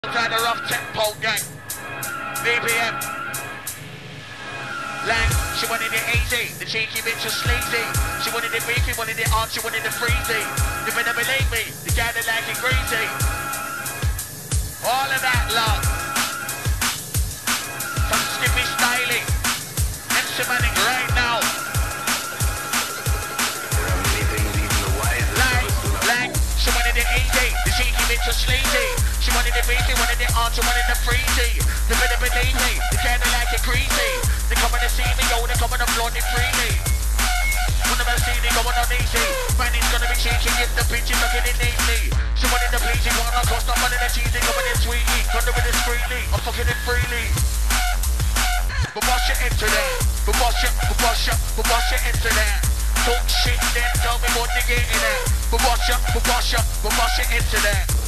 Kind of rough tempo gang. BPM. Lang, she wanted it easy. The cheeky bitch was sleazy. She wanted it beefy, wanted it hard, she wanted it freezy. You better believe me, the guy that like it greasy. All of that love. Some skippy styling. And she manning right now. Lang, she wanted it easy. The cheeky bitch was sleazy. She wanted it beefy, wanted it hard, she wanted it freezy. You better believe me, the guy that like it greasy. They come and see me, go, they come and applaud it freely. When I see me going on easy, man, it's gonna be cheeky if the bitch is looking in neatly. She wanted the pleasing, one on cost, not wanting the cheesy, coming in sweetly. Gonna do it freely, I'm fucking it freely. But wash it into that, but wash it into that. Talk shit, then tell me what they getting at. But wash it into that.